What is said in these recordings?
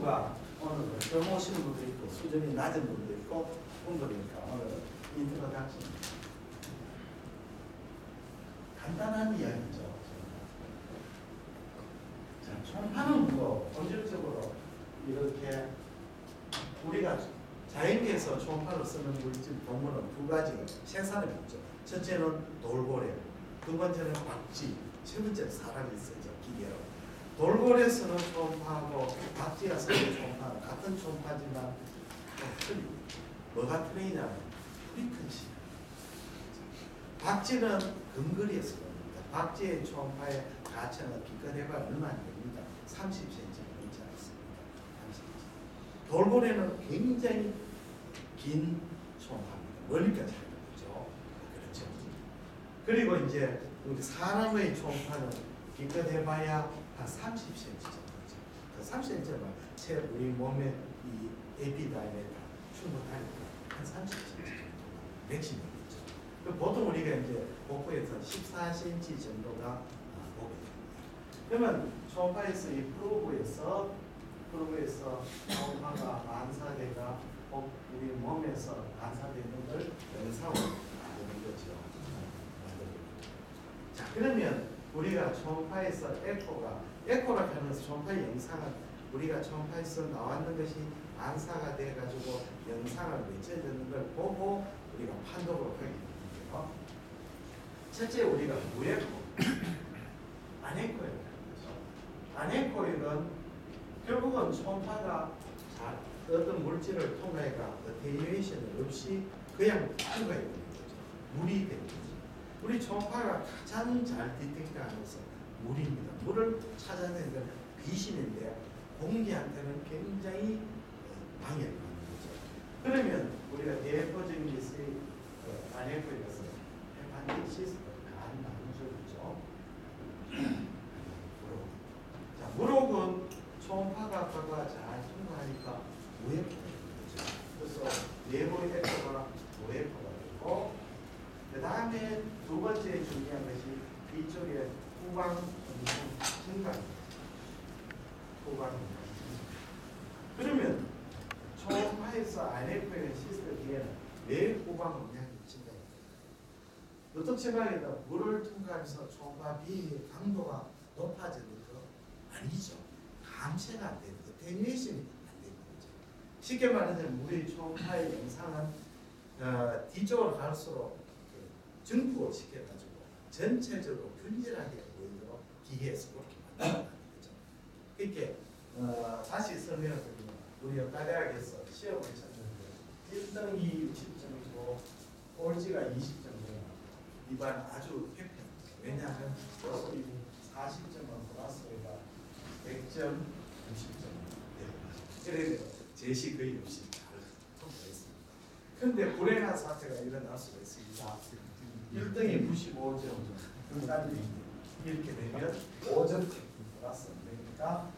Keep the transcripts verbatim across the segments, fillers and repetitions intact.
인터뷰가 오늘 처음 오시는 분도 있고 수준이 낮은 분도 있고 분들이니까 오늘 인터뷰 같이 간단한 이야기죠. 자, 총파는 뭐 본질적으로 이렇게 우리가 자연계에서 총파를 쓰는 물질 동물은 두 가지가 생산을 했죠. 첫째는 돌고래, 두 번째는 박쥐, 세 번째는 사람이 쓰죠. 기계로. 돌고래에서는 총파하고 박쥐가 쓰는 총파는 같은 총파지만 좀 틀리고 뭐가 틀리냐면 풀이 큰 시. 박쥐는 근거리에서 옵니다. 박쥐의 총파의 가체는 기껏 해봐야 얼마 안 됩니다. 삼십 센티미터 넘지 않습니다. 삼십 센티미터. 돌고래는 굉장히 긴 총파입니다. 멀리까지 하죠. 그렇죠. 그리고 이제 우리 사람의 총파는 기껏 해봐야 한 삼십 센티미터 정도죠. 그 삼십 센티미터면 제 우리 몸의 이 에피다이메가 충분하니까 한 삼십 센티미터 정도가 맥시멈이죠. 보통 우리가 이제 복부에서 십사 센티미터 정도가 보게 됩니다. 그러면 총파에서 이 프로브에서 프로브에서 총파가 반사대가 우리 몸에서 반사되는 걸 영상으로 만드는 거죠. 자, 그러면 우리가 초음파에서 에코가 에코라 하는 초음파의 영상은 우리가 초음파에서 나왔는 것이 반사가 돼 가지고 영상을 맺혀지는 걸 보고 우리가 판독을 하게 되는데요. 첫째 우리가 무에코, 아네코에 아네코에는 결국은 초음파가 자, 어떤 물질을 통해가 어테뉴에이션 없이 그냥 통과해 버리는 거죠. 물이 되는 거죠. 우리 초음파가 가장 잘 디텍트하면서 물입니다. 물을 찾아내는 건 귀신인데 공기한테는 굉장히 방해를 받는 거죠. 그러면 우리가 대표적인 것이 아네코에서 헤파티시스 간 나누절이죠. 자, 무록은 초음파가 그가 잘 통과하니까 무에코가 되는 거죠. 그래서 내부의 에코가 무에코가 되고 그 다음에 두 번째 중요한 것이 이쪽에 후방 음성 증가입니다. 후방 음성 증가. 그러면 초음파에서 아이에프엠 시스템 뒤에는 왜 후방 음량이 증가합니까? 어떤 생각에다 물을 통과하면서 초음파 비의 강도가 높아지는 거 아니죠. 감쇄가 안 되는 거, 테뉴에이션이 안 되는 거죠. 쉽게 말하자면 우리 초음파의 영상은 어, 뒤쪽으로 갈수록 증폭을 시켜가지고 전체적으로 균질하게 보이도록 기계에서 그렇게 만든다는 거죠. 이렇게 어, 다시 설명을 드리면 우리 연가대학에서 시험을 쳤는데 일 등이 육십 점이고 꼴찌가 이십 점이에요. 이반 아주 팽팽합니다. 왜냐하면 사십 점은 플러스가 백 점, 육십 점. 그래서 제시 거의 없이 잘 통과했습니다. 그런데 불행한 사태가 일어날 수가 있습니다. 일 등이 구십오 점, 그 다음에 이렇게 되면 오 점 플러스 되니까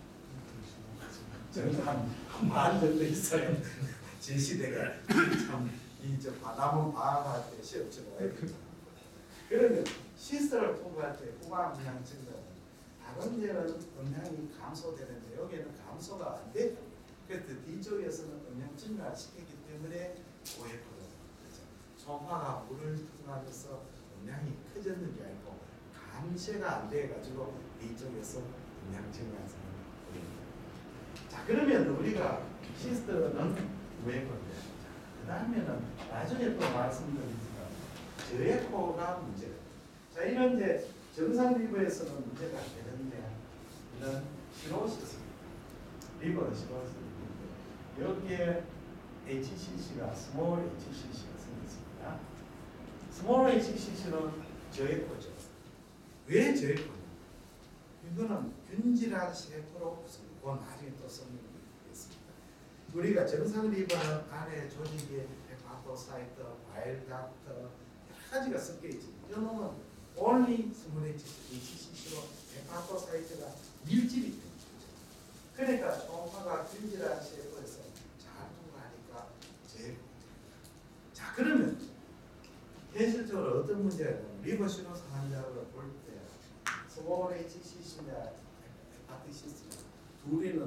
한만 정도 있어요. 제시대가 참 이제 바다문 방학할 때 시험 치고 와야 됩니다. 그러면 시스터를 통과할 때 후방 음량 증가는 다른 데는 음량이 감소되는데 여기는 감소가 안 되죠. 그래서 뒤쪽에서는 음량 증가를 시키기 때문에 오해거든요. 초음파가 물을 통하면서 음량이 커졌는 게 아니고 감쇄가 안 돼가지고 이쪽에서 음량 증가해서는 보입니다. 자, 그러면 우리가 시스터는 왜 그런데? 그 다음에는 나중에 또 말씀드리지만 저에코가 문제가. 자, 이런 이제 정상 리버에서는 문제가 안 되는데 이런 시로시스입니다. 리버는 시로시스인데 여기에 에이치씨씨가 스몰 에이치씨씨가 생겼습니다. 스몰 에이치씨씨는 저에코죠. 왜 저에코냐? 이거는 균질한 셰프로 구성되고 그건 나중에 또 설명드리겠습니다. 우리가 정상 리버는 안에 조직에 헤파토사이트, 바일닥트 여러 가지가 섞여 있지. 이놈은 only 스몰 에이치씨씨로 헤파토사이트가 밀집이 됩니다. 그러니까 초음파가 균질한 셰프에서 잘 통과하니까 제일 자, 그러면 현실적으로 어떤 문제가 있냐면 리버시로스 환자를 볼 때 스몰 에이치씨씨나 헤파티시스 둘이는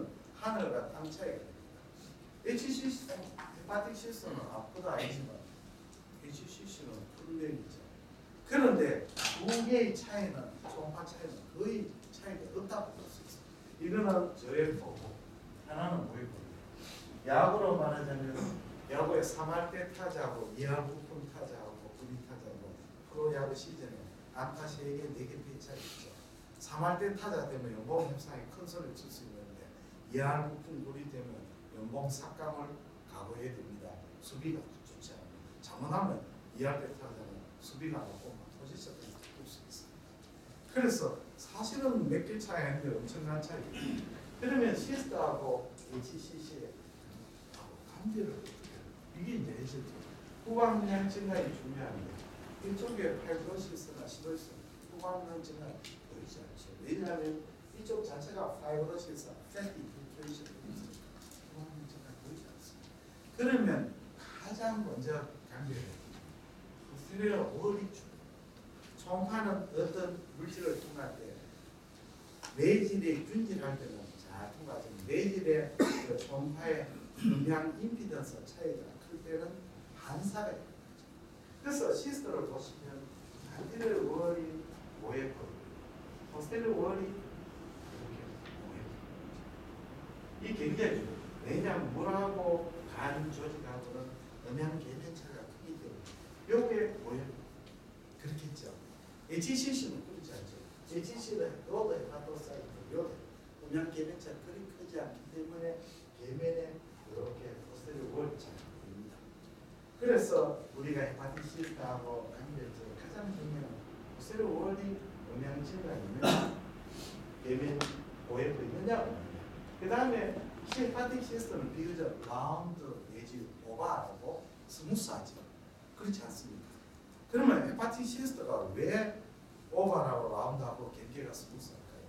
하늘과 땅 차이가 됩니다. 에이치씨씨는 헤파틱 시스는 아무것도 아니지만 에이치씨씨는 풀명이죠. 그런데 두 개의 차이는 초음파 차이는 거의 차이가 없다고 볼 수 있습니다. 이거는 저의 보고 하나는 뭐이고 야구로 말하자면 야구의 삼 할 때 타자하고 이 할 부품 타자하고 구리 타자하고 프로야구 시즌에 안타 세 개, 네 개 피차이 있죠. 삼 할 때 타자 되면 연봉 협상에 큰 소리를 칠 수 있는데 이 할 부품 구리 되면 연봉 삭감을 각오해야 됩니다. 수비가 좋지 않아요. 잘못하면 이 할 때 타자는 수비가 안 하고 포지션을 바꿀 수 있어요. 그래서 사실은 몇 개 차이 아닌데 엄청난 차이입니다. 그러면 시스트하고 에이치씨씨의 관계를 어떻게 해요? 이게 이제 해석이죠. 후방량 증가이 중요한데 이쪽에 파이브로시스나 시도시스 후방량 증가이 보이지 않죠. 왜냐하면 이쪽 자체가 파이브로시스, 패티 필트레이션이 있어요. 후방량 증가이 보이지 않습니다. 그러면 가장 먼저 관계를 스테레오 월이죠. 초음파는 어떤 물질을 통할 때 매질에 균질할 때는 잘 통과하지만 매질의 그 초음파의 음량 임피던스 차이가 클 때는 반사가 있는 거죠. 그래서 시스터를 보시면 안테르 월이 오에프, 포스테르 월이 이렇게 오에프. 이 굉장히 중요해요. 왜냐하면 물하고 간 조직하고는 음양 계면차가 크기 때문에 요게 오에프. 그렇겠죠. 에이치씨씨는 그렇지 않죠. 에이치씨씨는 요도 헤파토사이트, 요도 음양 계면차가 그리 크지 않기 때문에 계면에 이렇게 포스테리오 월이 잘 보입니다. 그래서 우리가 헤파티시스하고 관계적으로 가장 중요한 포스테리오 월이 음양질가 있느냐, 계면 오에프 있느냐, 그 다음에 헤파틱 시스템은 비교적 라운드 내지 오버하고 스무스하죠. 그렇지 않습니까? 그러면 헤파틱 시스트가 왜 오버하고 라운드하고 경계가 스무스할까요?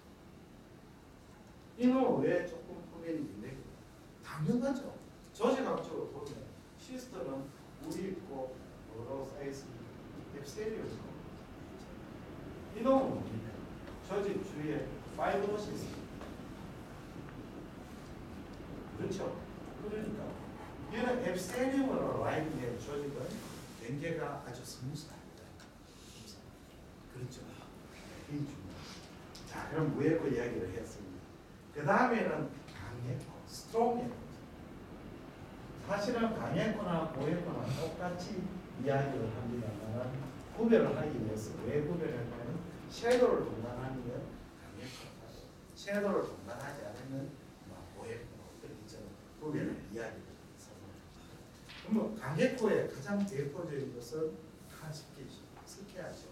이놈은 왜 조금 표면이 있네? 당연하죠. 조직학적으로 보면 시스트는 물이 있고 여러 사이즈 앱셀리오스 이놈은 뭡니까? 조직 주위에 파이브로시스 그렇죠? 그러니까 얘는 앱셀리움으로 라인의 조직은 경계가 아주 스무스합니다. 그렇죠? 이 중요합니다. 자, 그럼 무에코 이야기를 했습니다. 그 다음에는 강해코, 스트롱해코. 사실은 강해코나 보해코나 똑같이 이야기를 합니다만 구별을 하기 위해서 왜 구별할까요? 섀도를 동반하면 강해코하고 섀도를 동반하지 않으면 보해코 그렇게 구별을 이야기를 해서 그러면 강해코의 가장 대표적인 것은 한십개 스케아죠.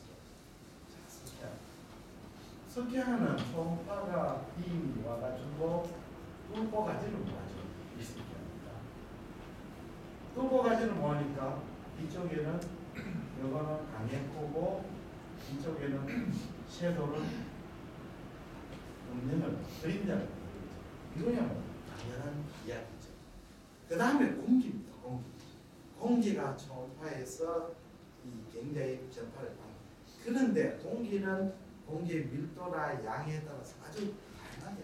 스케아는 초음파가 빔이 와가지고 뚫고 가지를 못하죠. 이 스케아입니다. 뚫고 가지를 못하니까 이쪽에는 이거는 강해코고 이쪽에는 섀도를 음영을 그림자를 이거야말로 당연한 이야기죠. 그 다음에 공기입니다. 공기. 공기가 초음파에서 이 굉장히 전파를 받는. 그런데 공기는 공기의 밀도나 양에 따라서 아주 다양하게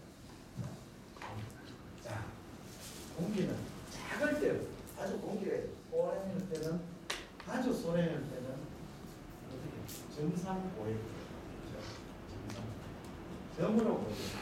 됩니다. 자, 공기는 작을 때 아주 공기가 소량일 때는 아주 소량일 때는 어떻게 정상 오해죠. 점으로 보죠.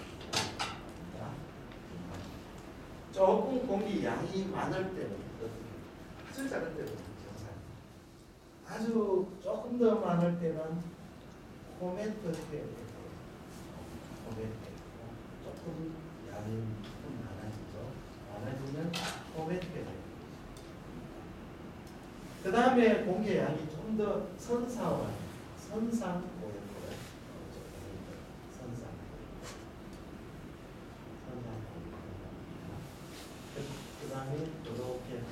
조금 공기 양이 많을 때는 어떻게 아주 작을 때는 정상. 아주 조금 더 많을 때는 코멘트 때 코멘트 조금 양이 조금 많아지죠. 많아지면 코멘트 그 다음에 공기 양이 좀 더 선상화 선상 코멘트 선상 선상 그 다음에 이렇게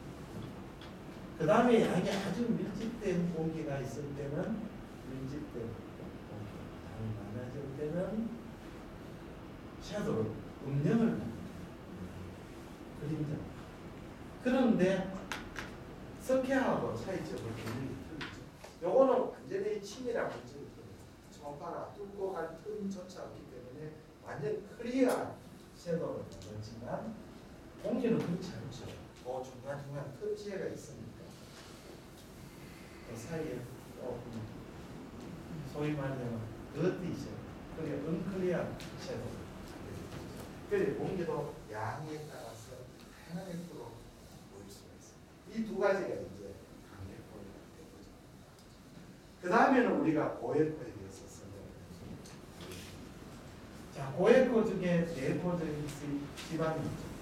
그 다음에 양이 아주 밀집된 공기가 있을 때는 밀집된 양이 많아질 때는 섀도우 음영을 그림자. 그런데 석회하고 차이점을 굉장히 틀리죠. 요거는 완전히 치밀한 문제거든요. 초음파가 뚫고 갈 틈조차 없기 때문에 완전 클리어한 섀도우를 넣었지만 공기는 그렇지 않죠. 그 중간중간 터치해가 있으니까 그 사이에 조금 소위 말하면 더티죠. 그게 은클리한 섀도우. 그래서 공기도 양에 따라서 다양하게 들어 보일 수가 있습니다. 이 두 가지가 이제 강력 보이는 거죠. 그 다음에는 우리가 고액코에 대해서 설명을 해보겠습니다. 자, 고액코 중에 대표적인 지방이 있죠.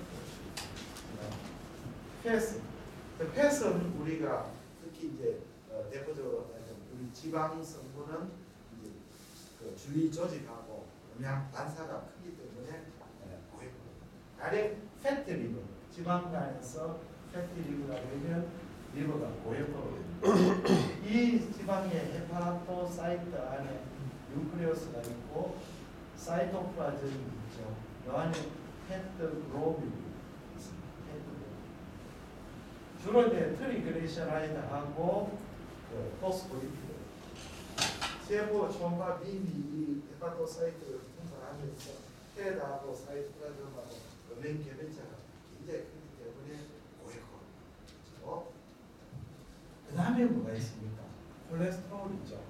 페스. 페스는 우리가 특히 이제 어, 대표적으로 우리 지방 성분은 이제 그 주위 조직하고 영양 반사가 크기 때문에 고액코. 가령 패티 리버, 지방간에서 패티 리버가 되면 리버가 고액코로 됩니다. 이 지방에 헤파토사이트 안에 뉴클레우스가 있고 사이토플라즘이 있죠. 이 안에 페트글로빈이 있습니다. 페트글로빈. 주로 이제 트리그리셔라이드하고 그 포스포리피드. 세포 초음파 빔이 이 헤파토사이트를 분산하면서 헤드하고 사이토플라즘하고 음행 결합체가 굉장히 크기 때문에 고액코. 그 다음에 뭐가 있습니까? 콜레스테롤이죠.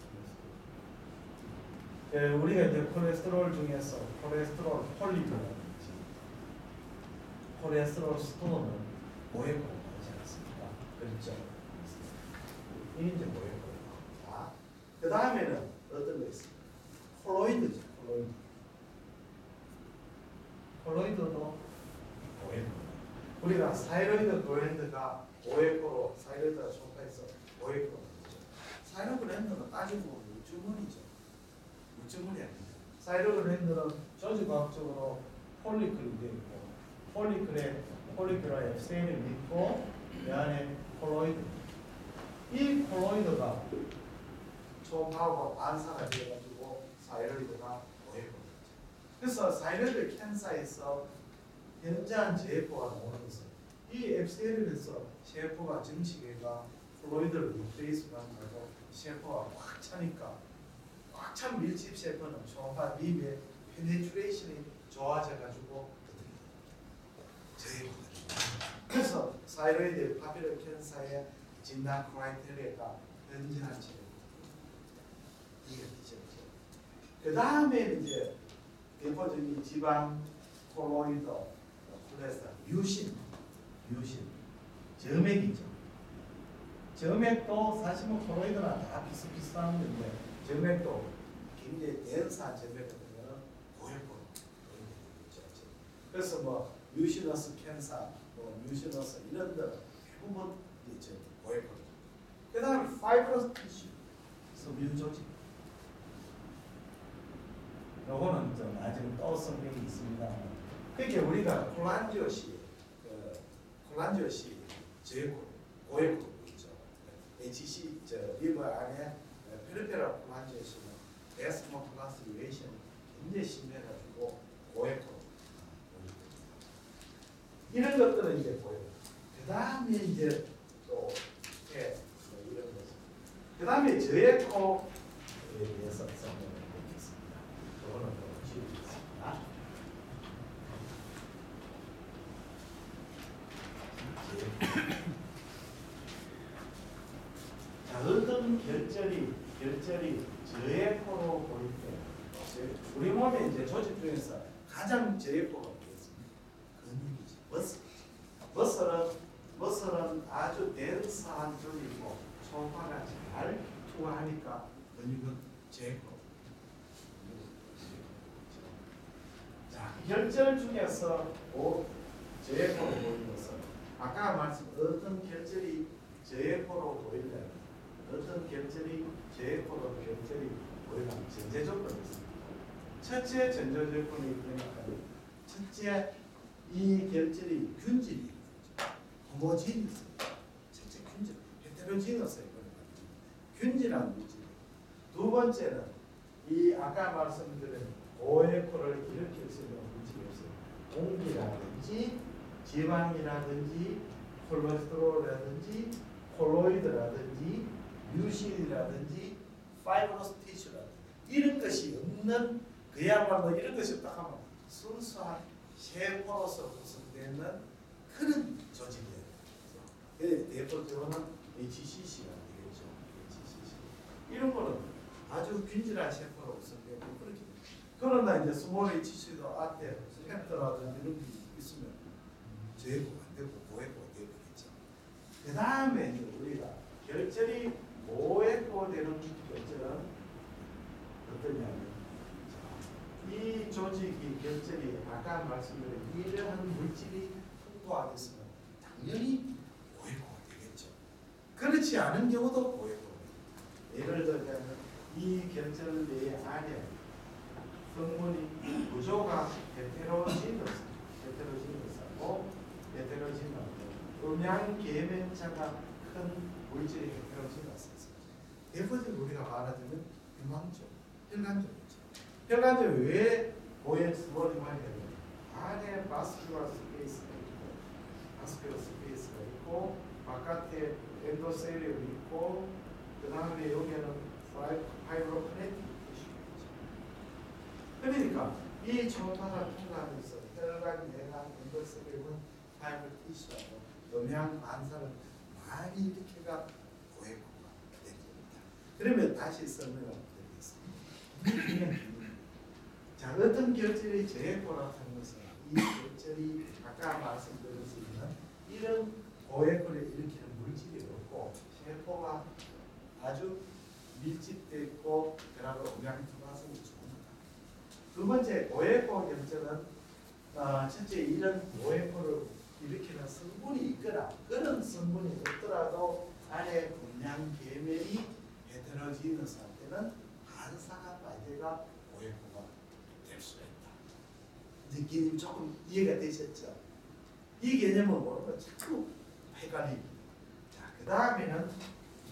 예, 우리가 이제 콜레스테롤 중에서 콜레스테롤 폴리프라든지 콜레스테롤 스톤은 고액코가 되지 않습니까? 그렇죠? 이게 이제 고액코예요. 자, 그 다음에는 어떤 거 있습니까? 콜로이드죠. 콜로이드. 콜로이드도 고액코. 우리가 사이로이드 글랜드가 고액코로 사이로이드가 초파해서 고액코로 되죠. 사이로이드 글랜드는 따지고 우주문이죠. 우주문이 아닙니다. 사이로이드 글랜드는 조직과학적으로 폴리클이 되어 있고 폴리클에 폴리클에 앱세인이 있고 이 안에 콜로이드. 이 콜로이드가 초음파하고 반사가 되어가지고 사이로이드가 고액코가 되죠. 그래서 사이로이드 캔서에서 현저한 제포가 나오는 것은 이 앱세인에서 셰포가 증식해가 콜로이드를 리플레이스하고 셰포가 꽉 차니까 꽉 찬 밀집 셰포는 초음파 빔의 페네트레이션이 좋아져가지고 제포가 됩니다. 그래서 사이로이드 파피럴 캔서의 진단 크라이테리아가 현저한 제포. 이게 되죠. 그 다음에 이제 대표적인 지방 콜로이드 콜레스테롤 뮤신, 뮤신, 점액이죠. 점액도 사실은 콜로이드랑 다 비슷비슷한 건데 점액도 굉장히 dense한 점액 같은 거는 고액코로 되죠. 그래서 뭐 뮤시너스 캔서, 뭐 뮤시너스 이런 데 대부분 이제 고액코로. 그 다음에 파이브러스 티슈, 섬유 조직. 요거는 좀 나중에 또 설명이 있습니다. 그게 우리가 콜란지오시, 그 콜란지오시 제고 고액코 있죠. 에이치씨 저 리버 안에 페리페럴 콜란지오시는 데스모 플러스 유레이션이 굉장히 심해가지고 고액코. 이런 것들은 이제 고액코. 그 다음에 이제 또 예, 뭐 이런 거죠. 그 다음에 저액코에 대해서 설명을 드리겠습니다. 이거는 좀 지우겠습니다. 자, 어떤 결절이 결절이 저액코로 보일 때 우리 몸에 이제 조직 중에서 가장 저액코가 되겠습니다. 근육이죠. 머슬. 머슬은 머슬은 아주 덴스한 쪽이고 소화가 잘 투하하니까 근육은 저액코. 자, 결절 중에서 오, 저액코로 보이는 것은 아까 말씀 어떤 결절이 저액코로 보이려면 어떤 결절이 저액코로 결절이 보이려면 전제 조건이 있습니다. 첫째 전제 조건이 있으니까 첫째 이 결절이 균질이 호모지니스 첫째 균질 헤테로지너스에 균질한 물질. 두 번째는 이 아까 말씀드린 고액코를 일으킬 수 있는 물질이 없어요. 공기라든지 지방이라든지 콜레스테롤이라든지 콜로이드라든지 뮤신이라든지 파이브러스 티슈라든지 이런 것이 없는 그야말로 이런 것이 없다 하면 순수한 세포로서 구성되는 그런 조직이에요. 그래서 대표적으로는 에이치씨씨가 되겠죠. 에이치씨씨. 이런 거는 아주 균질한 세포로 구성되고 그렇게 됩니다. 그러나 이제 스몰 에이치씨도 앞에 센터라든지 이런 게 있으면 제거가 안 되고 보헤코가 되겠죠. 그 다음에 이제 우리가 결절이 보헤코 되는 결절은 어떠냐면 이 조직이 결절이 아까 말씀드린 이러한 물질이 풍부하게 있으면 당연히 보헤코가 되겠죠. 그렇지 않은 경우도 보헤코가 됩니다. 예를 들자면 이 결절 내 안에 성분이 구조가 헤테로지너스, 헤테로지너스하고 헤테로지너스, 음양계면차가 큰 물질이 헤테로지너스에서 대표적으로 우리가 말하자면 혈관종, 혈관종이죠. 혈관종이 왜 보헤코가 되냐면 안에 바스큘러 스페이스가 있고, 바스큘러 스페이스가 있고, 바깥에 엔도셀리움이 있고, 그 다음에 여기에는 파이브로크네틱 그러니까 이 초파가 통과하면서 혈관, 내관, 엔도셀리움, 파이브 티슈하고 음양 반사를 많이 일으켜가 보헤코가 되는 겁니다. 그러면 다시 설명을 드리겠습니다. 자, 어떤 결절이 제해코라고 하는 것은 이 결절이 아까 말씀드린 수 있는 이런 보헤코를 일으키는 물질이 없고 세포가 아주 밀집되어 있고 그러고 음양 투과성이 좋습니다. 두 번째 보헤코 결절은 어, 첫째 이런 보헤코를 일으키는 성분이 있거나 그런 성분이 없더라도 안에 음양 계면이 헤테로지너스 할 때는 반사가 빠져가 보헤코가 될 수가 있다. 느낌이 조금 이해가 되셨죠? 이 개념을 모르면 자꾸 헷갈립니다. 자, 그 다음에는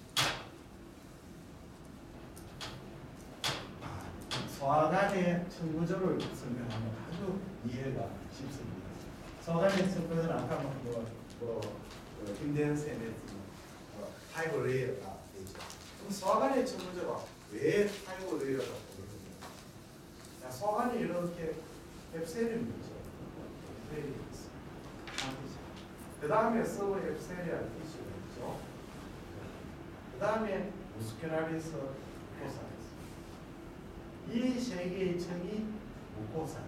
소화관의 청구조를 설명하면 아주 이해가 쉽습니다. 소화관의 청구조는 아까 뭐, 뭐, 뭐 김대현 쌤의 뭐, 파이브 레이어가 되죠. 그럼 소화관의 청구조가 왜 파이브 레이어가 되느냐? 소화관이 이렇게 앱세륨이 있죠. 앱세륨이 있어요. 그 다음에 서브 앱세리알 티슈가 있죠. 그 다음에 무스큘라리스 포사. 이 세 개의 층이 무코사죠.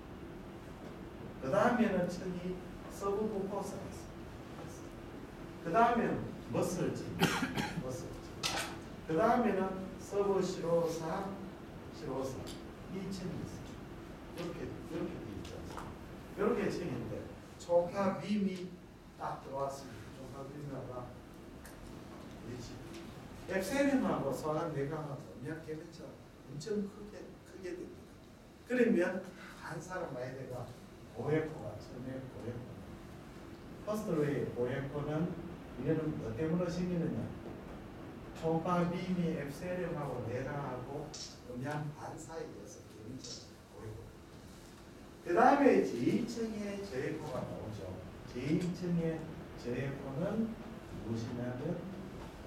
그 다음에는 층이 서브 무코사가 있습니다. 그 다음에는 머슬층, 머슬층. 그 다음에는 서브 시로사, 시로사. 이 층이 있어요. 이렇게 이렇게 돼 있죠. 이렇게 층인데 초파 빔이 딱 들어왔습니다. 초파 빔하고 위치. 엑셀림하고 소환 내강하고 음양계면처럼 엄청 크게 크게 됩니다. 그러면 한 사람 아이들가 보헤코가 처음에 보헤코. 퍼스트웨이 보헤코는 이거는 뭐 때문에 생기느냐? 초파 빔이 엑셀림하고 내강하고 음양 반사에 의해서 계면처럼 보헤코. 그 다음에 제이 층의 제해코가 나오죠. 제이 층의 제해코는 무엇이냐면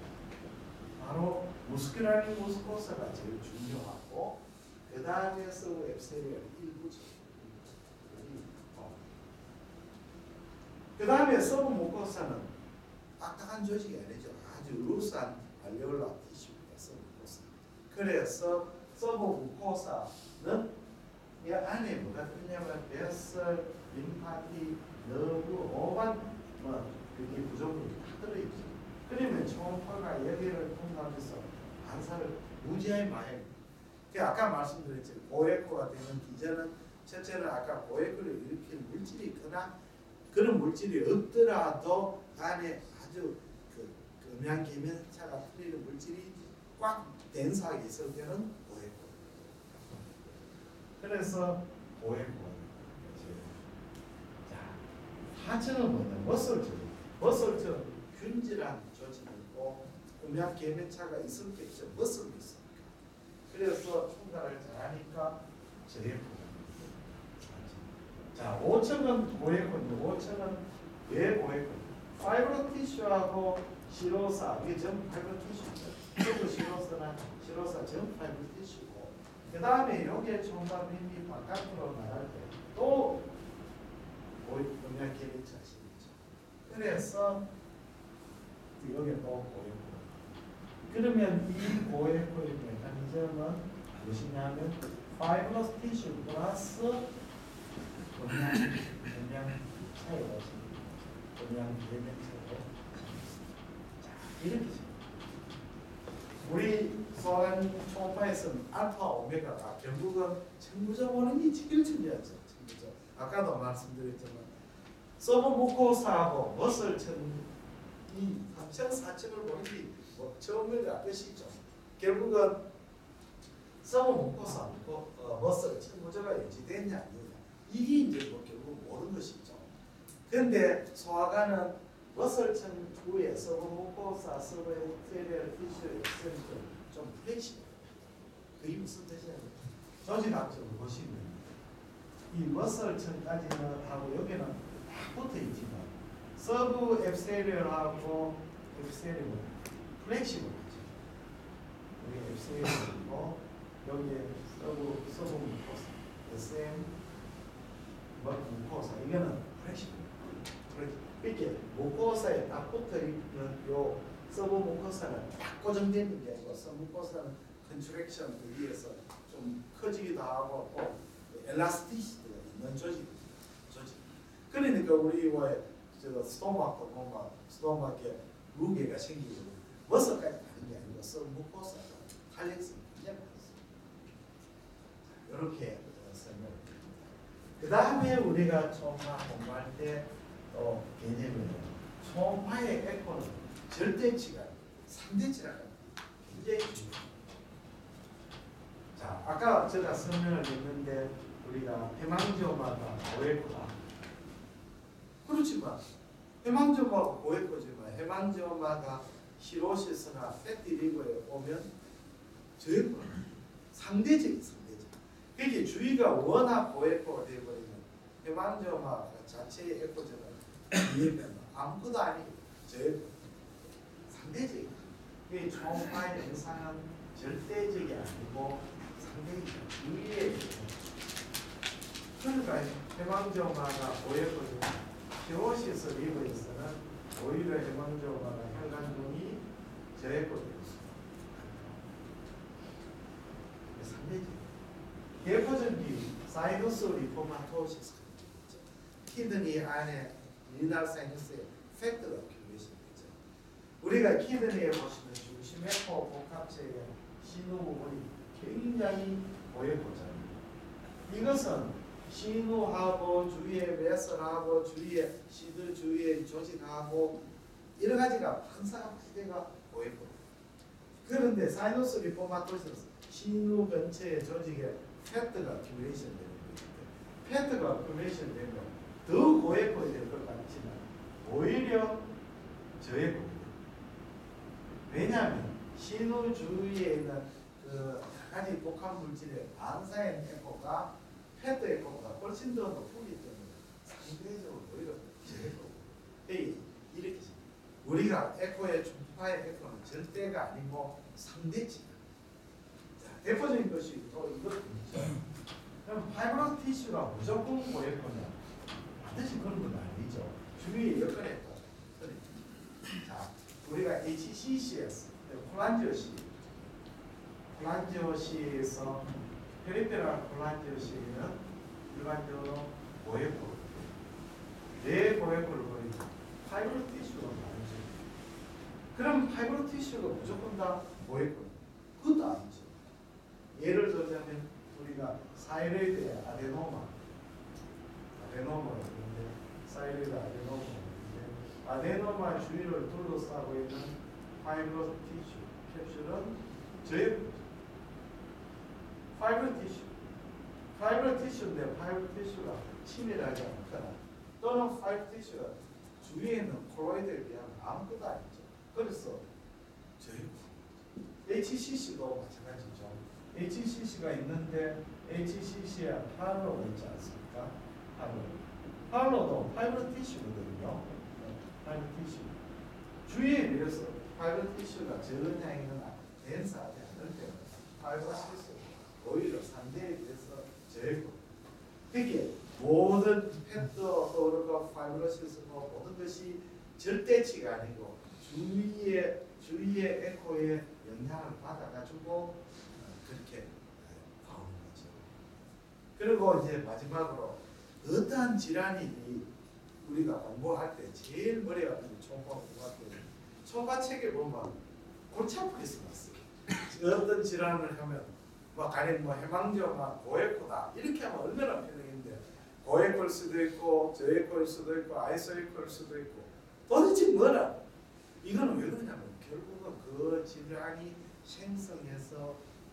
바로 무스큘라리 무스코사가 제일 중요하고 그 다음에 서브 앱세리얼 일부죠. 그 다음에 서브 무코사는 딱딱한 조직이 아니죠. 아주 루스한 알레올라 티슈입니다. 서브 무코사. 그래서 서브 무코사는 이 안에 뭐가 들냐면 베슬, 림파티, 너브, 오반 뭐 그게 구조물이 다 들어있죠. 그러면 초음파가 여기를 통과해서 반사를 무지하게 많이 합니다. 아까 말씀드렸죠. 보헤코가 되는 기전은 첫째는 아까 보헤코를 일으키는 물질이 있거나 그런 물질이 없더라도 안에 아주 그, 그 음양계면차가 풀리는 물질이 꽉 덴사하게 있을 때는 보헤코. 그래서 보헤코가 자, 하체는 뭐냐? 머슬죠. 머슬죠. 균질한 조직이고 음양계면차가 있을 게 있죠. 머슬이 있으니까. 그래서 충당을 잘하니까 제해코가 자, 오층은 보헤코인데 오층은 왜 보헤코? 파이브로 티슈하고 시로사 이게 전부 파이브로 티슈죠. 저도 시로사나 시로사 전부 파이브로 티슈고 그 그 다음에 여기에 총각 림이 바깥으로 나갈 때또 음량 개비치 하시겠죠. 그래서 여기 또 고에코. 그러면 이 고에코의 메커니즘은 무엇이냐면 파이브러스 티슈 플러스 음량 음량 차이가 있습니다. 음량 개비치로 이렇게 우리 소환 초파에서는 알파 오메가가 결국은 청부적 원인이 직결천이었죠. 청부적. 아까도 말씀드렸지만 서브 무코사하고 머슬천이 삼 층, 사 층을 보는 게 뭐 처음에 아시죠? 결국은 서브 무코사, 무코, 어, 머슬, 청부적가 유지됐냐 아니냐 이게 이제 뭐 결국 모르는 것이죠. 그런데 소화관은 머슬천 후에 서브 무코사, 서브 에피테리얼 티슈의 엑센트 좀 플렉시블. 그게 무슨 뜻이냐면 조직학적으로 보시면 이 머슬천까지는 하고 여기는 딱 붙어 있지만 서브 앱세리얼하고 앱세리얼 플렉시블하죠. 여기 앱세리얼이고 여기에 서브 서브 무코사, 에스엠 무코사 이거는 플렉시블. 이렇게 무코사에 딱 붙어 있는 요 서브 무코사는 딱 고정되어 있는 게 아니고 서브 무코사는 컨트랙션 위에서 좀 커지기도 하고 또 엘라스티시티가 있는 조직, 조직. 그러니까 우리 왜 저 스토마도 보면 스토마에 무게가 생기고 머슬까지 가는 게 아니고 서브 무코사가 탄력성이 굉장히 많습니다. 이렇게 설명. 그 다음에 우리가 초음파 공부할 때 또 개념이에요. 초음파의 에코는 절대치가 상대치라고 굉장히 중요합니다. 자, 아까 제가 설명을 했는데 우리가 해망지오마가 고에코다. 그렇지만 해망지오마가 고에코지만 해망지오마가 시로시스나 패티리버에 오면 저에코는 상대적인 상대적. 그게 주위가 워낙 고에코가 되어버리면 해망지오마 자체의 에코제는 이해면 아무것도 아니고 저에코 상대적인. 이 초음파의 현상은 절대적이 아니고 상대적 위에 그러니까 해망지오마가 고에코지만 시로시스 리버에서는 오히려 해망지오마가 혈관중이 저에코되었습니다. 상대적. 개포전기 사이너스 리포마토시스 키드니 안에 리날 사이너스의 팩터가 accumulation되죠. 우리가 키드니에 보시면 중심에코 복합체의 신호 부분이 굉장히 고에코잖아요. 이것은 신호하고 주위의 메설하고 주위의 시드 주위의 조직하고 여러 가지가 반사각지대가 고에코. 그런데 사이너스 리포마토시스는 신호 근처의 조직에 패트가 accumulation 되는 거예요. 패트가 accumulation 되면 더 고에코 될 것 같지만 오히려 저에코입니다. 왜냐하면 신호 주위에 있는 그 여러 가지 복합 물질의 반사의 에코가 패트 에코가 훨씬 더 높기 때문에 상대적으로 오히려 저에코. 이렇게 우리가 에코의 중파의 에코는 절대가 아니고 상대치다. 대표적인 것이 또 이것도 있죠. 그럼 파이브러스 티슈가 무조건 고에코냐? 반드시 그런 건 아니죠. 주위의 여건에 따라. 자, 우리가 에이치씨씨에서 콜란지오시, 콜란지오시에서 페리페랄 콜란지오시는 일반적으로 고에코. 왜 고에코를 보이냐? 파이브러스 티슈가 다르죠. 그럼 파이브러스 티슈가 무조건 다 고에코? 그것도 아니죠. 예를 들자면 우리가 사이로이드의 아데노마, 아데노마가 있는데 사이로이드 아데노마가 있는데 아데노마 주위를 둘러싸고 있는 파이브러스 티슈 캡슐은 저의 파이브러 티슈, 파이브러 티슈인데 파이브러 티슈가 치밀하지 않거나 또는 파이브러 티슈가 주위에 있는 콜로이드에 비하면 아무것도 아니죠. 그래서 저희 에이치씨씨도 마찬가지죠. 에이치씨씨가 있는데 에이치씨씨에 할로가 있지 않습니까? 할로. 할로도 파이브러 티슈거든요. 파이브러 티슈. 주위에 비해서 파이브러 티슈가 전혀 있는 덴스하지 않을 때는 파이브러 티슈 오히려 상대에 비해서 제일 그게 모든 팩터 또는 파이브로시스 모든 것이 절대치가 아니고 주위의 주위의 에코의 영향을 받아가지고 그렇게 나오는 거죠. 그리고 이제 마지막으로 어떠한 질환이 우리가 공부할 때 제일 머리가 아픈 총과 공부할 때 총과 책에 보면 골치 아프게 써놨어요. 어떤 질환을 하면 뭐 가령 뭐 해망저나 고에코다 이렇게 하면 얼마나 편하겠는데 고에코일 수도 있고 저에코일 수도 있고 아이소에코일 수도 있고 도대체 뭐라? 이거는 왜 그러냐면 결국은 그 질환이 생성해서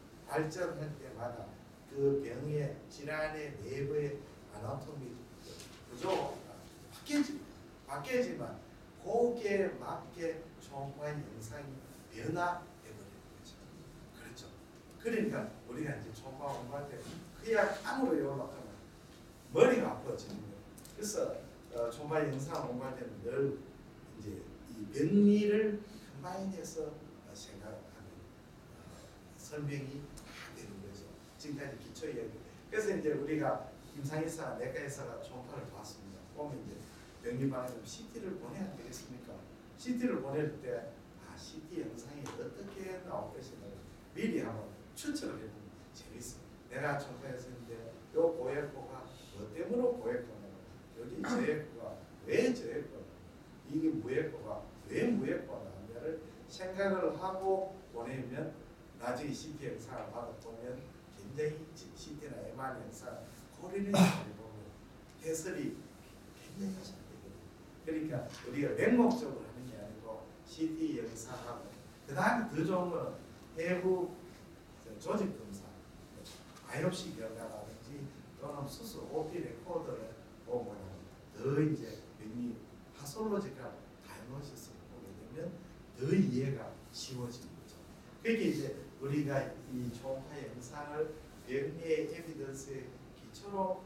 발전할 때마다 그 병의 질환의 내부의 아나토미 구조가 바뀌지, 바뀌지만 거기에 맞게 초음파의 영상이 변화해버리는 거죠. 그렇죠. 그러니까 우리가 이제 초음파 공부할 때 그냥 깡으로 연락하면 머리가 아파지는 거예요. 그래서 어, 초음파 영상 공부할 때는 늘 이제 이 병리를 컴바인해서 생각하는 어, 설명이 다 되는 거죠. 지금까지 기초 이야기. 그래서 이제 우리가 임상의사, 내과의사가 초음파를 봤습니다. 보면 이제 병리방에 씨티를 보내야 되겠습니까? 씨티를 보낼 때 아, 씨티 영상이 어떻게 나올 것인가 미리 한번 추측을 해보면 재밌어요. 내가 초음파에서 했는데 요 고에코가 뭐 때문에 고에코나 여기 저에코가 왜 저에코나 이게 무에코가 왜 무에코나 를 생각을 하고 보내면 나중에 씨티 영상을 받아보면 굉장히 씨티나 엠알 영상 고리를 보면 해설이 굉장히 잘 되거든요. 그러니까 우리가 맹목적으로 하는 게 아니고 씨티 영상하고 그 다음에 더 좋은 거는 해부 조직 검사, 바이옵시 결과라든지 또는 수술 오피 레코더를 보면 더 이제 병리 파솔로지컬 다이그노시스를 보게 되면 더 이해가 쉬워지는 거죠. 그게 이제 우리가 이 초음파 영상을 병리의 에비던스의 기초로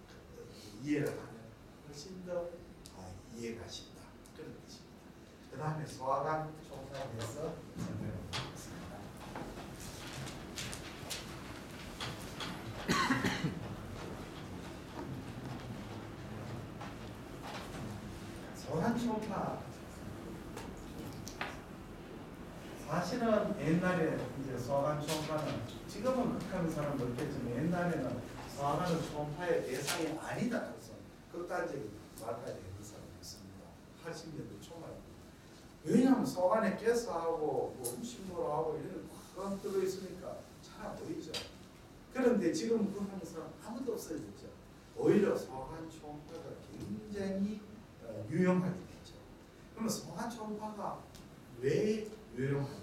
이해를 하면 훨씬 더 이해가 쉽다. 그런 뜻입니다. 그 다음에 소화관 초음파에 대해서 설명을 하겠습니다. 소환 초음파 사실은 옛날에 이제 소환 초음파는 지금은 극하는 사람도 있겠지만 옛날에는 소환은 초음파의 대상이 아니다 해서 극단적인 말까지 했는 사람이 있습니다. 팔십 년대 초반에. 왜냐하면 소환에 가스하고 뭐 음식물하고 하고 이런 꽉 들어있으니까 잘 안 보이죠. 그런데 지금 그거 하는 사람 아무도 없어졌죠. 오히려 소환 초음파가 굉장히 어, 유용하게 됐죠. 그러면 소환 초음파가 왜 유용한가?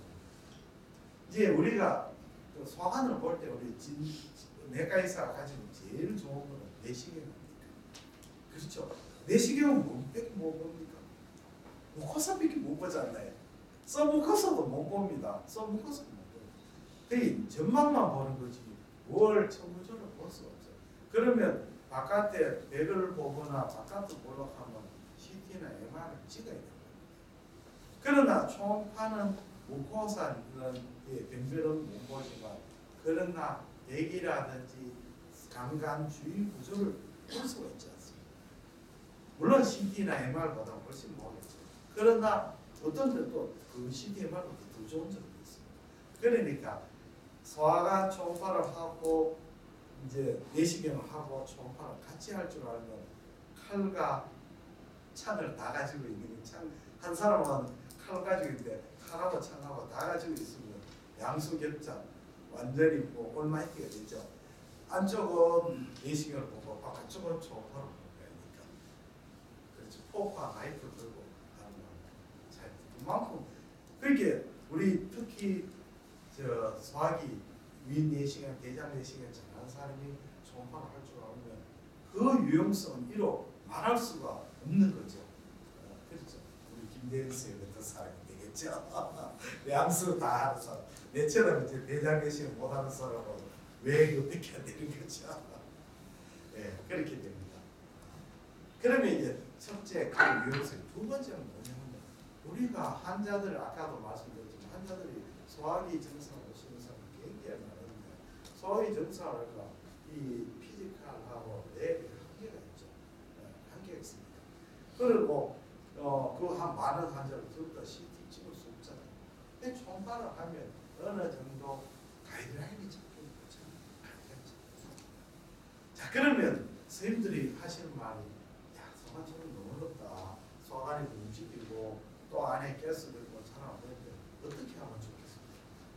이제 우리가 소환을 볼 때 우리 진, 내과의사가 가지고 제일 좋은 거는 내시경입니다. 그렇죠? 내시경은 뭐밖에 못 봅니까? 무코사밖에 못 보지 않나요? 서무코사도 못 봅니다. 서무코사도 못 봅니다. 그게 전망만 보는 거지 뭘 천부조를 볼 수 없어요. 그러면 바깥에 백을 보거나 바깥을 보려고 하면 씨티나 엠알을 찍어야 됩니다. 그러나 초음파는 무코사는 병변은 못 보지만 그러나 백이라든지 감간 주위 구조를 볼 수가 있지 않습니까? 물론 씨티나 엠알보다 훨씬 모르겠죠. 그러나 어떤 데도 그 씨티, 엠알보다 더 좋은 점이 있습니다. 그러니까 소아가 초음파를 하고 이제 내시경을 하고 초음파를 같이 할 줄 알면 칼과 창을 다 가지고 있는 창, 한 사람은 칼 가지고 있는데 칼하고 창하고 다 가지고 있으면 양수 겹자 완전히 뭐 올마이티가 되죠. 안쪽은 내시경을 보고 바깥쪽은 초음파를 보고 그러니까 그렇죠. 포크와 나이프 들고 하는 잘 그만큼 그렇게 우리 특히 저 소화기 위 내시경, 대장 내시경 잘하는 사람이 초음파를 할 줄 알면 그 유용성은 이로 말할 수가 없는 거죠. 어, 그렇죠. 우리 김대현 씨 같은 사람이 되겠죠. 양수 다 하는 사람. 내처럼 이제 대장 내시경 못하는 사람은 왜 이거 뺏겨야 되는 거죠. 예, 그렇게 됩니다. 그러면 이제 첫째 그 유용성, 두 번째는 뭐냐면 우리가 환자들 아까도 말씀드렸지만 환자들이 소화기 증상 오시는 사람 굉장히 많은데 소위 정상을과 이 피지컬하고 뇌의 한계가 있죠. 네, 한계가 있습니다. 그리고 어, 그 한 많은 환자를 들다 씨티 찍을 수 없잖아요. 근데 총괄을 하면 어느 정도 가이드라인이 잡히는 거죠. 자, 그러면 선생님들이 하시는 말이, 야, 소관청은 너무 어렵다. 소관이 움직이고 또 안에 가스 들고 잘 안 보이는데 어떻게 하면 좋겠습니까?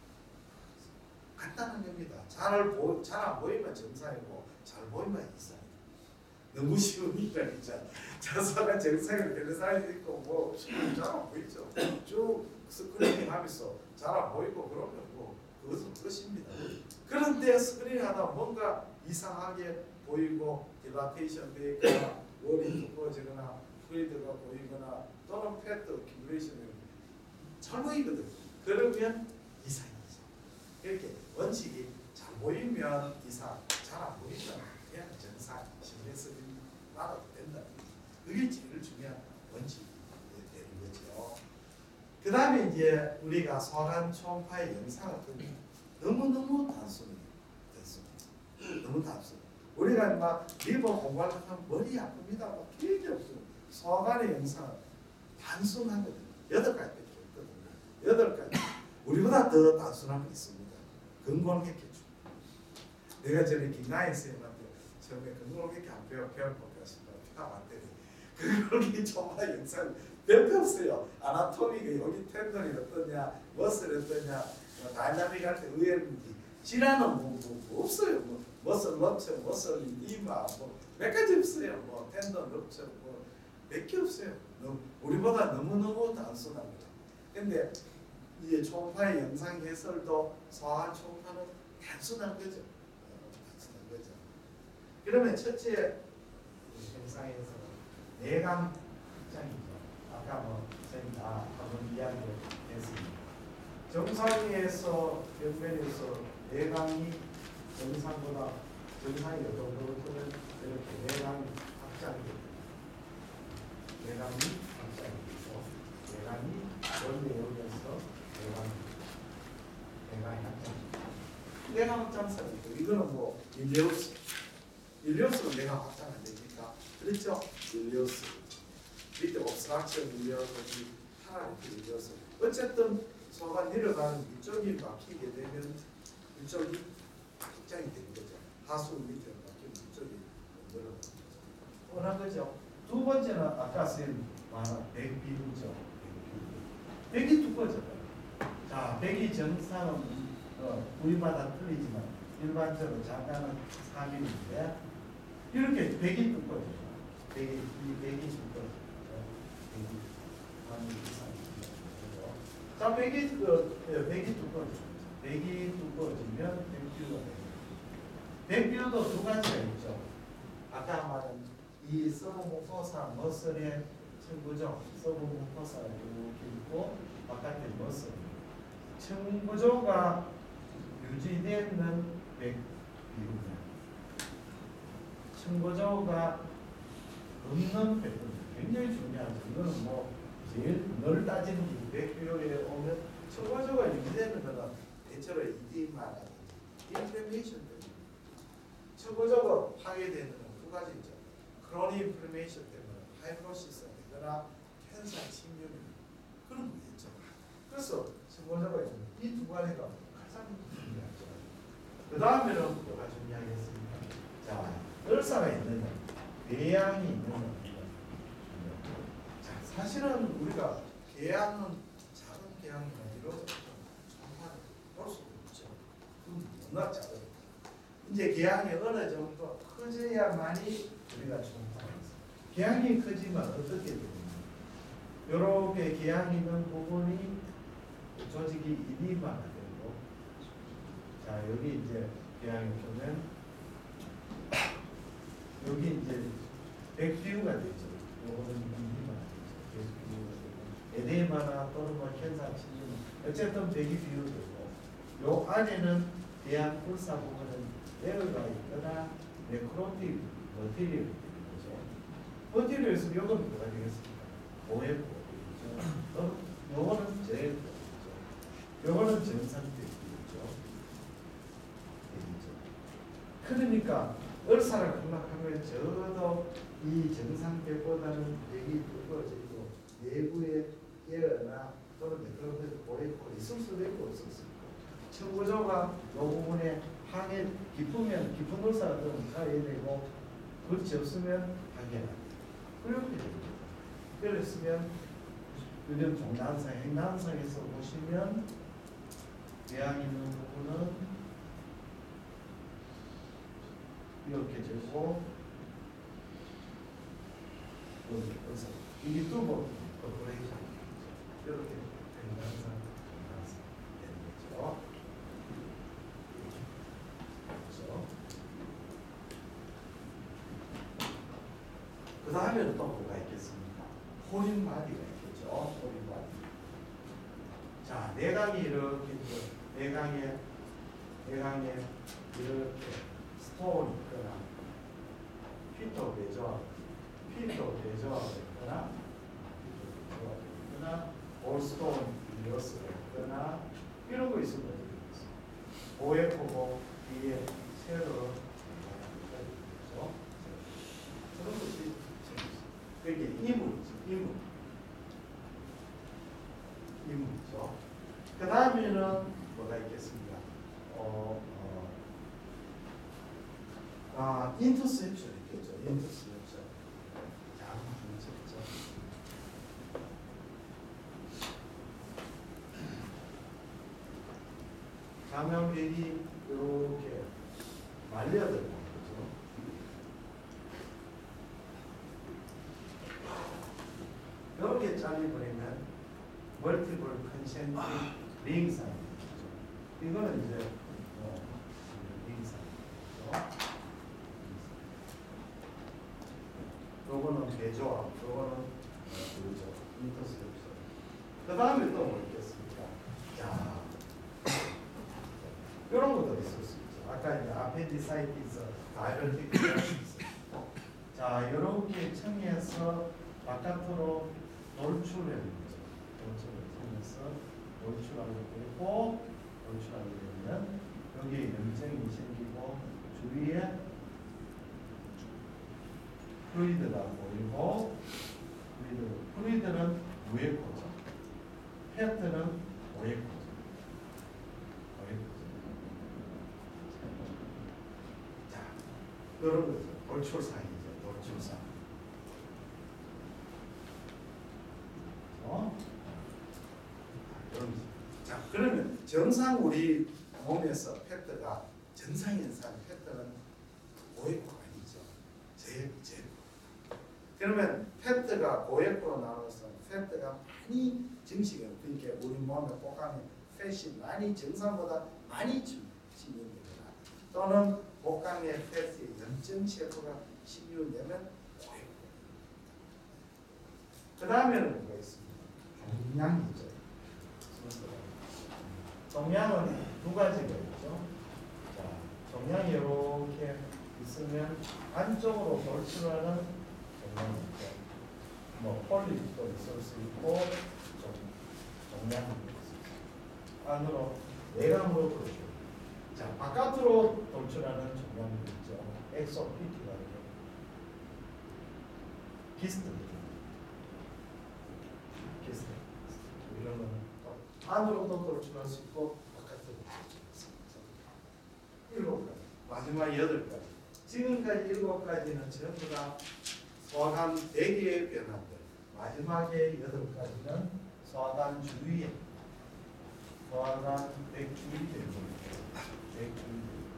간단한 겁니다. 잘 보, 잘 안 보이면 정상이고 잘 보이면 이상이다. 너무 쉬우니까 진짜. 자소가 정상이 되는 사람이 있고 뭐 잘 안 보이죠. 쭉 스크리닝 하면서 잘 안 보이고 그러면 뭐 그것은 끝입니다. 그런데 스크리닝 하다 뭔가 이상하게 보이고 딜라테이션 되거나 월이 두꺼워지거나 프리드가 보이거나 또는 패트 큐레이션이 잘 보이거든. 그러면 이상이죠. 이렇게 원칙이 잘 보이면 이상, 잘 안 보이면 그냥 정상, 신경 쓰지 말아도 된다. 그게 제일 중요한 원칙이 되는 거죠. 그 다음에 이제 우리가 소관 초음파의 영상을 보면 너무너무 단순해요. 단순해요. 너무 단순해요. 우리가 막 리버 공부하면 머리 아픕니다. 막 길게 없어요. 소관의 영상은 단순하거든요. 여덟 가지밖에 없거든요. 여덟 가지. 우리보다 더 단순한 게 있습니다. 근골격계. 내가 전에 김나인 선생님한테 처음에 근골격계 안 배워 배워볼까 싶어 피가 왔더니 근골격계 초음파 영상 몇 개 없어요. 아나토미가 여기 텐던이 어떠냐, 머슬이 어떠냐, 뭐 다이나믹 할 때 의외인지 질환은 뭐, 뭐, 뭐 없어요. 뭐 머슬 럽처, 머슬 리마 뭐몇 가지 없어요. 뭐 텐던 럽처 뭐 몇 개 없어요. 너무, 우리보다 너무 너무 단순합니다. 근데 이제 초음파의 영상 해설도 소환 초음파는 단순한 거죠. 어, 단순한 거죠. 그러면 첫째 영상에서 내감 확장이죠. 아까 뭐 선생님 다 한번 이야기를 했습니다. 정상에서 변면에서 내감이 정상보다 정상이 요 정도로 크면 이렇게 내감이 확장이 됩니다. 내감이 확장이 되고 내감이 원래 여기에서 내감이 내감이 확장. 내감 확장사이고 이거는 뭐 일레우스 일레우스는 내감 확장 안 됩니까? 그렇죠? 일레우스 밑에 옵스트럭션 일레우스 하나를 일레우스 어쨌든 소가 내려가는 이쪽이 막히게 되면 이쪽이 확장이 되는 거죠. 하수 밑에 막히면 이쪽이 내려가는 거죠. 원한 거죠. 두 번째는 아까 선생님 말한 백비루죠. 백이 두꺼워져요. 자, 백이 정상은 어, 부위마다 틀리지만 일반적으로 장가는 사 밀리미터인데 이렇게 백이 두꺼워져요. 백이, 이 백이 두꺼워져요. 백이 한 이상입니다. 자, 백이, 그, 백이 두꺼워져요. 백이 두꺼워지면 백비루가 됩니다. 백비루도 두 가지가 있죠. 아까 말한 이 서브무코사 머슬의 청구조, 서브무코사가 이렇게 있고 바깥에 머슬. 청구조가 유지되는 백비루입니다. 청구조가 없는 백비루. 굉장히 중요하죠. 이거는 뭐 제일 널 따지는 게 백비루에 오면 청구조가 유지되는 거는 대체로 이디마라든지 인플레이션 때문에 청구조가 파괴되는 건 두 가지 있죠. 크로닉 인플레이션 때문에 파이브로시스가 되거나 캔서 침륜이 그런 게 있죠. 그래서 청구조가 있는 이 두 가지가 가장 중요하죠. 그 다음에는 뭐가 중요하겠습니까? 자, 을사가 있느냐, 배양이 있느냐. 자, 사실은 우리가 배양은 작은 배양이나 이루어져 정말 볼 수 없죠. 그건 워낙 작으니까. 이제 계양이 어느 정도 커져야만이 우리가 초음파입니다. 계양이 크지만 어떻게 됩니까? 이렇게 계양이 있는 부분이 조직이 이디마가 되고, 자 여기 이제 계양이 보면 여기 이제 백비우가 되죠. 요거는 이디마가 되죠. 백비우가 되고, 에데마나 또는 뭐 캔사 침륜 어쨌든 백이 비우되고, 요 안에는 계양 불사 부분은 레어가 있거나 네크로틱 머티리얼이 되는 거죠. 머티리얼에서 이건 뭐가 되겠습니까? 오에프 되겠죠. 요거는 제일 되겠죠. 요거는 정상적이죠. 되겠죠. 그러니까 을사를 클락하면 저도 이 정상배보다는 되게 두꺼워지고 내부에 에어나 또는 매끄러워서 고래고 있을 수도 있고 없을 수도 있고 청구조가 이 부분에 항해 깊으면 깊은 을사가 좀 가야 되고 그렇지 없으면 항해가 그렇게 됩니다. 그랬으면 요즘 종단상, 행단상에서 보시면 외양 있는 부분은 이렇게 되고 여기 여기서 이게 뚜벅 corporation 이렇게 행단상, 종단상 되는 거죠. 그렇죠. 그 다음에는 또 뭐가 있겠습니까? 호린마디가 있겠죠. 호린마디. 자, 내강이 이렇게 있죠. 내강에 내강에 이렇게 스톤 있거나 피터 베저 피터 베저가 있거나 있거나 올스톤 리어스가 있거나 이런 거 있으면 어떻게 되겠어요? 보에코고 뒤에 세로 그렇죠? 그런 것이 그게 이물이죠. 이물. 이물이죠. 그 다음에는 뭐가 있겠습니까? 어, 어, 아, 인터셉션 있겠죠. 인터셉션. 자, 한번 죠 가면벨이 이렇게 말려들고 거죠. 이렇게 잘려버리면 멀티플 컨센트릭 링사입니다. 이거는 이제 어, 링사입니다. 요거는 개조합, 요거는 그죠. 인터셉션. 그 다음에 또 뭐 있겠습니까? 자, 이런 것도 있을 수 있죠. 아까 이제 아펜디사이티스, 다이버틱 자, 이렇게 청해서 바깥으로 돌출을 해야 되죠. 돌출을 통해서 돌출하게 되고, 돌출하게 되면 여기에 염증이 생기고 주위에 플루이드가 보이고, 플루이드, 플루이드는 위에 거죠. 페트는 위에 거죠. 위에 거죠. 자, 그런 거죠. 돌출상이죠. 돌출상. 어? 자, 그러면 정상 우리 몸에서 페트가 정상 현상 페트는 고액고가 아니죠. 제일 제일. 그러면 페트가 고액고로 나눠서 페트가 많이 증식을 그러니까 우리 몸의 복강에 팻이 많이 정상보다 많이 침입되거나 또는 복강의 팻이 염증 셰프가 침입되면 고액고. 그 다음에는 뭐가 있습니다? 종양이죠. 종양은 두 가지가 있죠. 자, 종양이 이렇게 있으면 안쪽으로 돌출하는 종양이 있죠. 뭐 폴립도 있을 수 있고 종양이 있을 수 있고 안으로 내강으로 돌출. 자, 바깥으로 돌출하는 종양이 있죠. 엑소피티가 이렇게 기스트 기스트 이런 거는 안으로도 돌출할 수 있고 바깥으로 돌출할 수 있죠. 일곱 가지. 마지막 여덟 가지. 지금까지 일곱 가지는 전부 다 소화관 대기의 변화들. 마지막에 여덟 가지는 소화관 주위에 소화관 백주위 변변. 백주위.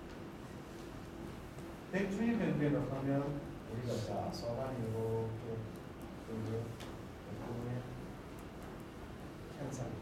백주위 변변을 하면 우리가 자 소화관이 이렇게 그리고 부분에 현상.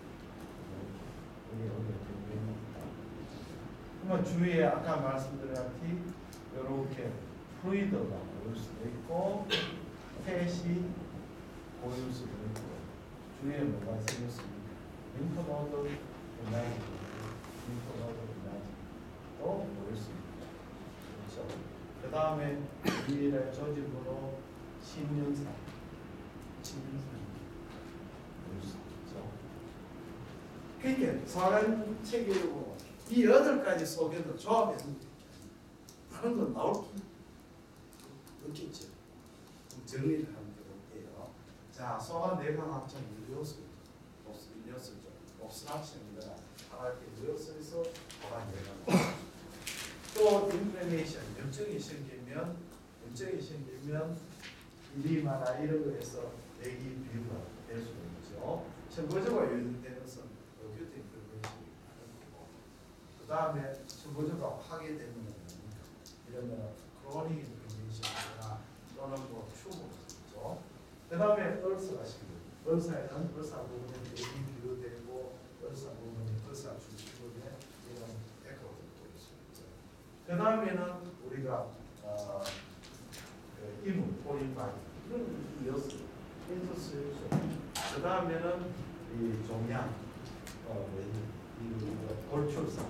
그러면 주위에 아까 말씀드렸듯이 이렇게 플루이드가 보일 수도 있고 팻이 보일 수도 있고 주위에 뭐가 생길 수 있습니까? 림프노드 분양이 림프노드 분양도 보일 수 있고 그렇죠. 그 다음에 위에 조직으로 신윤상 신윤상 보일 수 있죠. 그러니까 소화관 체계로 이 여덟 가지 속에도 조합했는데 다른 건 나올 게 없겠죠. 정리를 한번 해볼게요. 자, 소화 내강 합성 일요소, 일요소죠. 옵스트럭션이거나 파랗게 일요소에서 소화 내강. 또 인플레메이션, 염증이 생기면 염증이 생기면 이리마나 이런 거에서 내기 비유가 될 수가 있죠. 청고조가 유행되는 것은 어큐트 인플레메이션이 다른 거고, 그 다음에 청고조가 파괴되는 이러면 크로닉 인플레메이션이나 또는 뭐 튜머죠. 그 다음에 얼서가 생겨요. 얼서에는 얼서 부분에 내기 비유되고 얼서 부분이 얼서 주축부분에 이런 에코도 있습니다. 그 다음에는 우리가 어, 그 이물, 포인바이 이런 이었어요. 인터스요소. 그 다음에는 이 종양, 어, 이 골출상.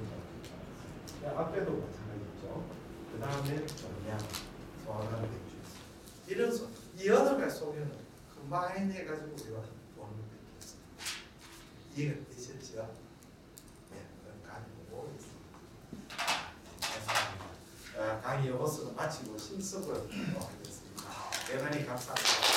앞에도 마찬가지죠. 그 다음에 종양, 소화가 되죠. 이런 소, 이 여덟 가지 소견을 컴바인 해가지고 우리가 보는 게 있습니다. 이해가 되셨죠? 네, 그럼 강의 보고 있습니다. 감사합니다. 아, 강의 이것으로 마치고 실습을 하겠습니다. 대단히 감사합니다.